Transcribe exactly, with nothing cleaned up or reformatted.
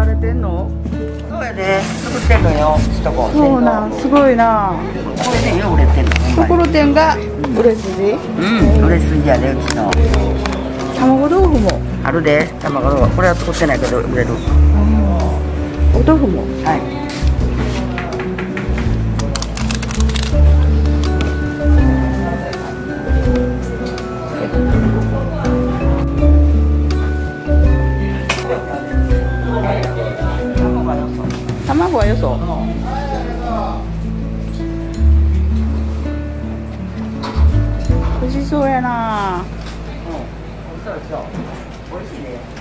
られてんの？ そうやで、作ってんのよ、しとこ。 そうなん、すごいな。 これね、よう売れてんの。 ところてんが売れ筋？ うん、売れ筋やで、うちの。 卵豆腐もあるで、卵豆腐。これは作ってないけど、売れる。 お豆腐も。 はい。 卵はよそ。美味しそうやな。 そうそう。美味しいね。